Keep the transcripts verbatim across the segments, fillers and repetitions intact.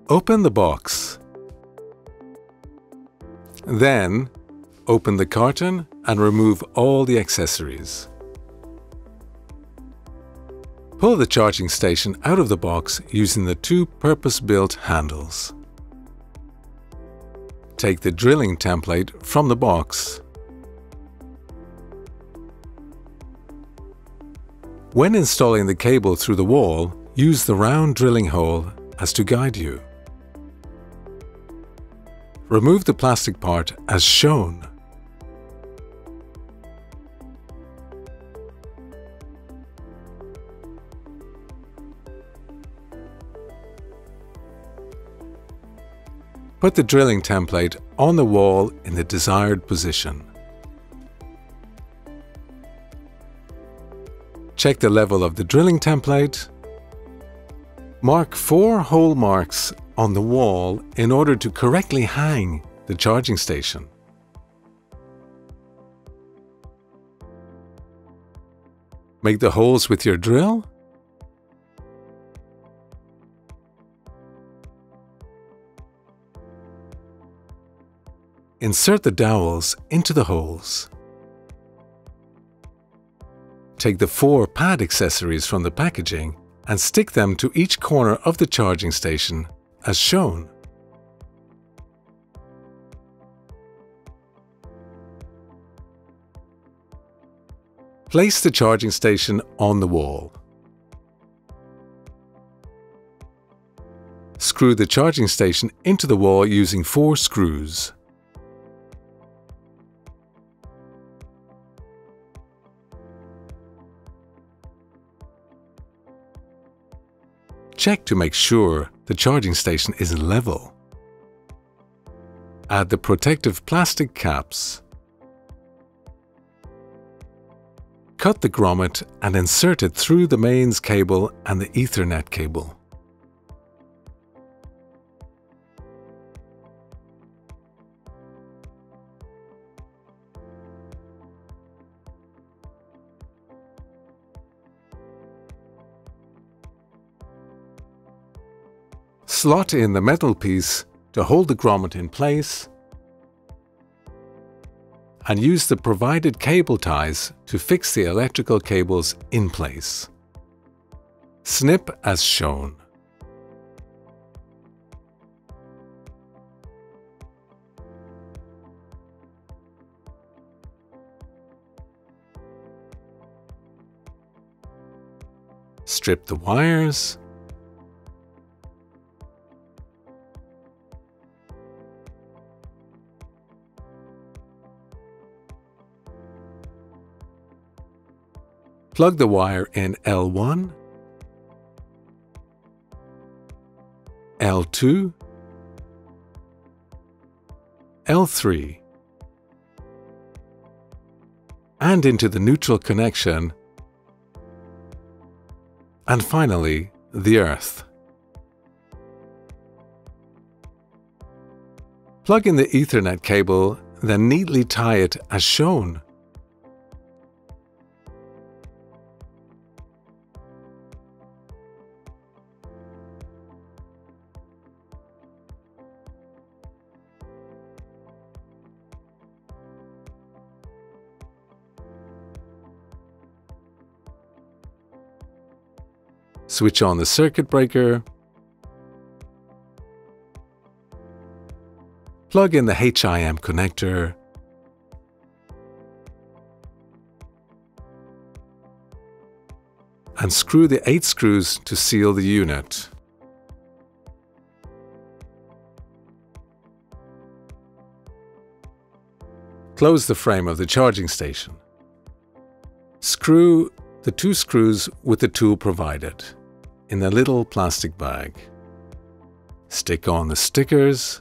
Open the box. Then, open the carton and remove all the accessories. Pull the charging station out of the box using the two purpose-built handles. Take the drilling template from the box. When installing the cable through the wall, use the round drilling hole as to guide you. Remove the plastic part as shown. Put the drilling template on the wall in the desired position. Check the level of the drilling template. Mark four hole marks on the wall in order to correctly hang the charging station. Make the holes with your drill. Insert the dowels into the holes. Take the four pad accessories from the packaging and stick them to each corner of the charging station as shown. Place the charging station on the wall. Screw the charging station into the wall using four screws. Check to make sure the charging station is level. Add the protective plastic caps. Cut the grommet and insert it through the mains cable and the Ethernet cable. Slot in the metal piece to hold the grommet in place and use the provided cable ties to fix the electrical cables in place. Snip as shown. Strip the wires. Plug the wire in L one, L two, L three, and into the neutral connection, and finally the earth. Plug in the Ethernet cable, then neatly tie it as shown. Switch on the circuit breaker. Plug in the H I M connector. And screw the eight screws to seal the unit. Close the frame of the charging station. Screw the two screws with the tool provided in the little plastic bag. Stick on the stickers.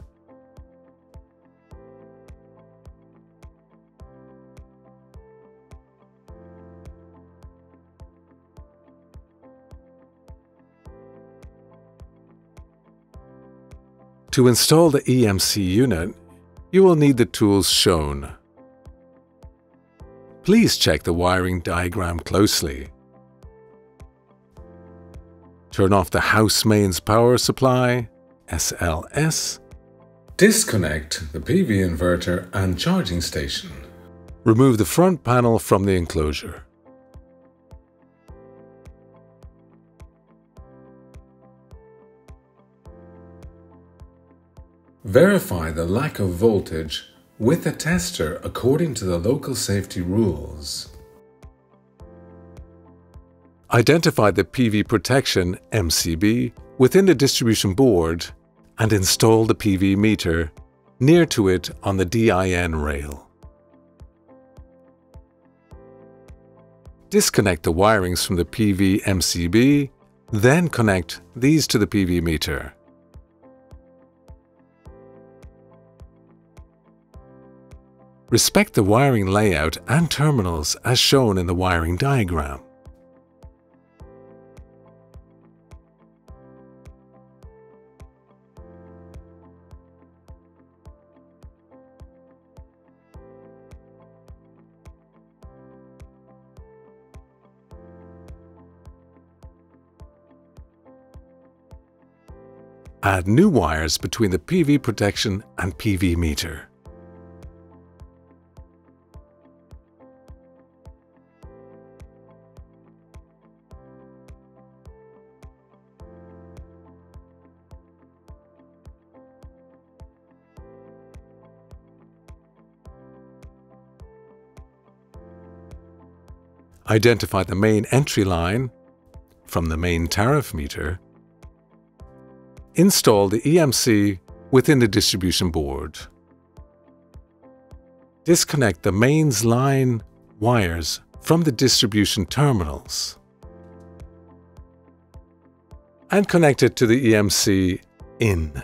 To install the E M C unit, you will need the tools shown. Please check the wiring diagram closely. Turn off the house mains power supply S L S. Disconnect the P V inverter and charging station. Remove the front panel from the enclosure. Verify the lack of voltage with a tester according to the local safety rules. Identify the P V protection M C B within the distribution board and install the P V meter near to it on the D I N rail. Disconnect the wirings from the P V M C B, then connect these to the P V meter. Respect the wiring layout and terminals as shown in the wiring diagram. Add new wires between the P V protection and P V meter. Identify the main entry line from the main tariff meter. Install the E M C within the distribution board. Disconnect the mains line wires from the distribution terminals and connect it to the E M C in.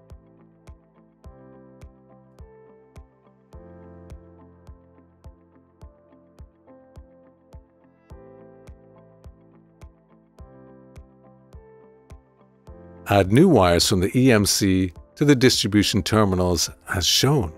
Add new wires from the E M C to the distribution terminals as shown.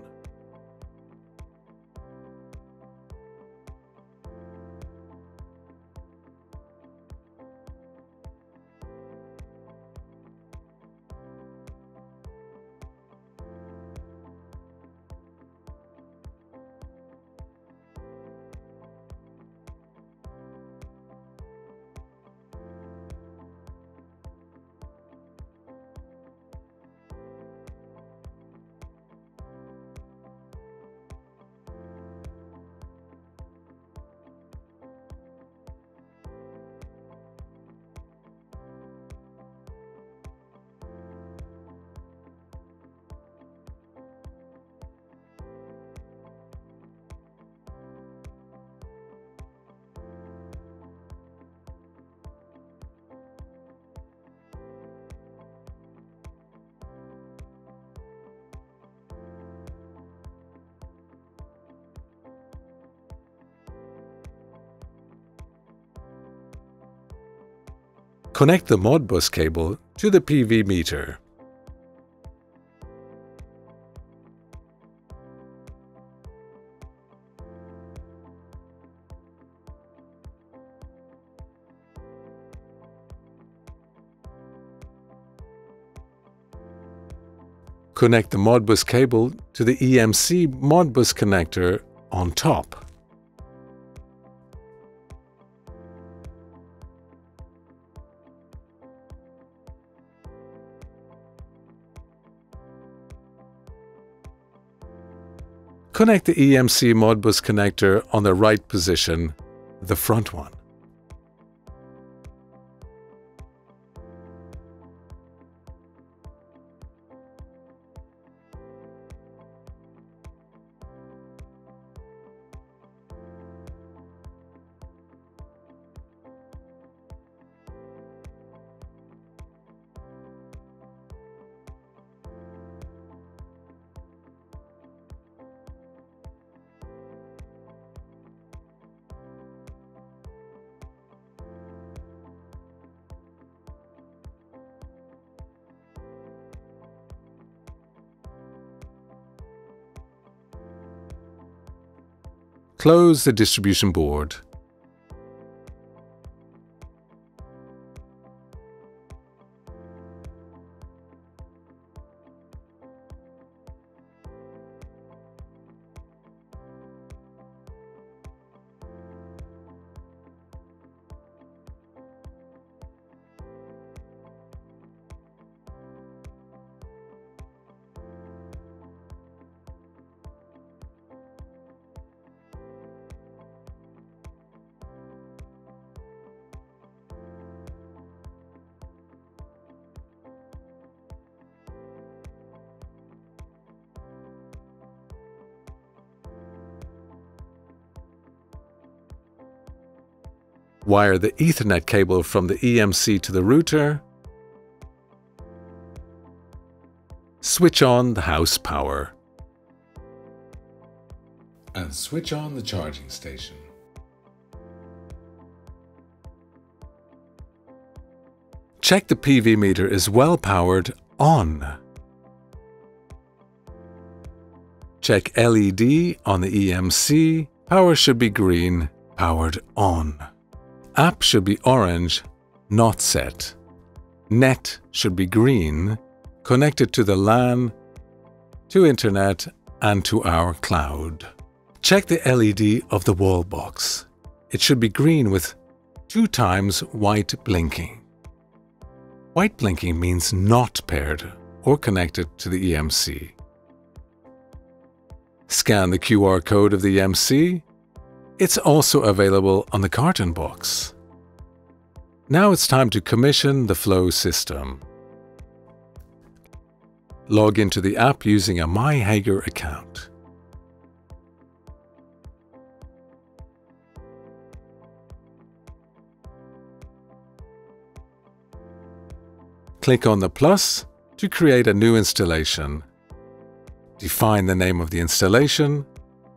Connect the Modbus cable to the P V meter. Connect the Modbus cable to the E M C Modbus connector on top. Connect the E M C Modbus connector on the right position, the front one. Close the distribution board. Wire the Ethernet cable from the E M C to the router. Switch on the house power. And switch on the charging station. Check the P V meter is well powered on. Check L E D on the E M C. Power should be green, powered on. App should be orange, not set. Net should be green, connected to the LAN, to internet, and to our cloud. Check the L E D of the wall box. It should be green with two times white blinking. White blinking means not paired or connected to the E M C. Scan the Q R code of the E M C. It's also available on the carton box. Now it's time to commission the flow system. Log into the app using a My Hager account. Click on the plus to create a new installation. Define the name of the installation.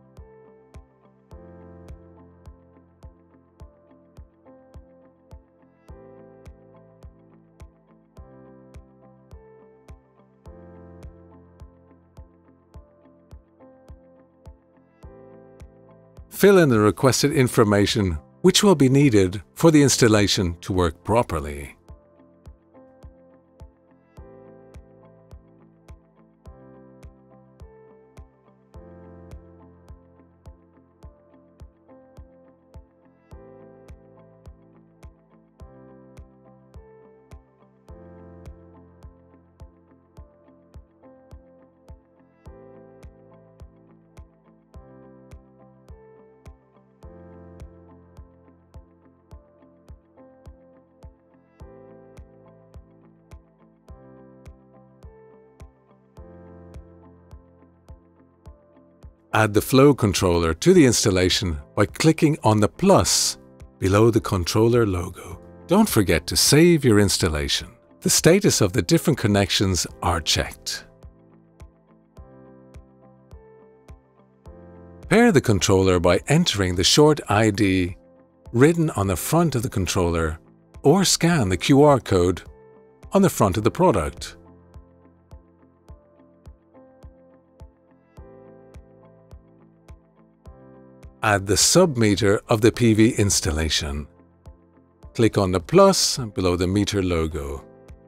Fill in the requested information which will be needed for the installation to work properly. Add the flow controller to the installation by clicking on the plus below the controller logo. Don't forget to save your installation. The status of the different connections are checked. Pair the controller by entering the short I D written on the front of the controller or scan the Q R code on the front of the product. Add the submeter of the P V installation. Click on the plus below the meter logo.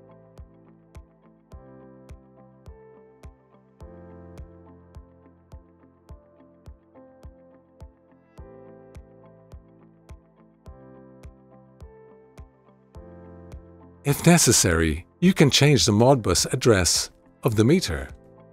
If necessary, you can change the Modbus address of the meter.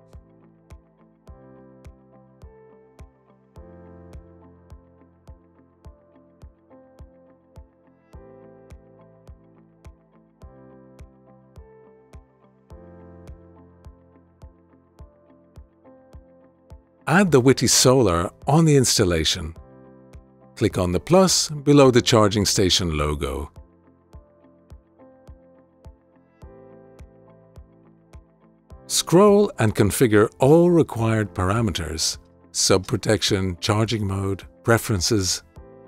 Add the Witty solar on the installation. Click on the plus below the charging station logo. Scroll and configure all required parameters: sub-protection, charging mode, preferences.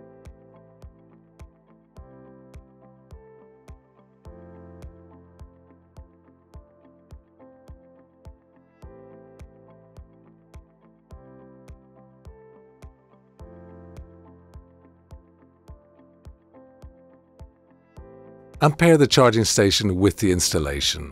And pair the charging station with the installation.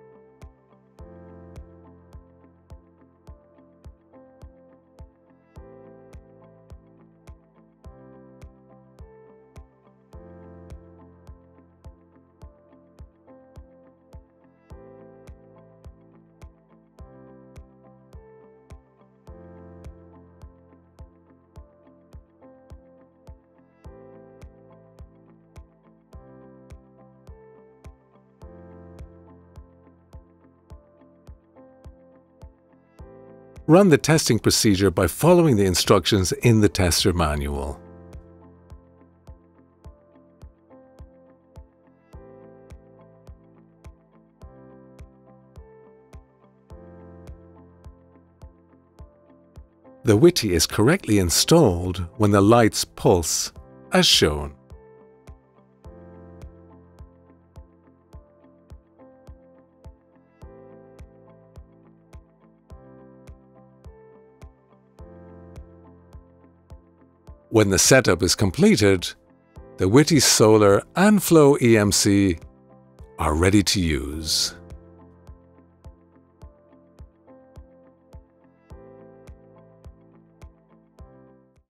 Run the testing procedure by following the instructions in the tester manual. The witty is correctly installed when the lights pulse, as shown. When the setup is completed, the witty solar and flow E M C are ready to use.